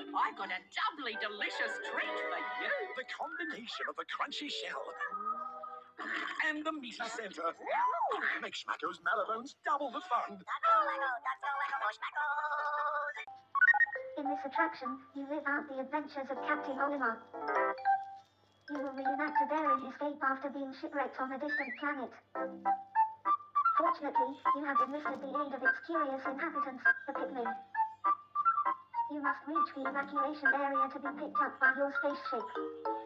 I've got a doubly delicious treat for you. The combination of the crunchy shell and the meaty center makes schmackos marrobones double the fun. In this attraction, you live out the adventures of Captain Oliver. You will reenact a daring escape after being shipwrecked on a distant planet. Fortunately, you have enlisted the aid of its curious inhabitants, the pygmies. You must reach the evacuation area to be picked up by your spaceship.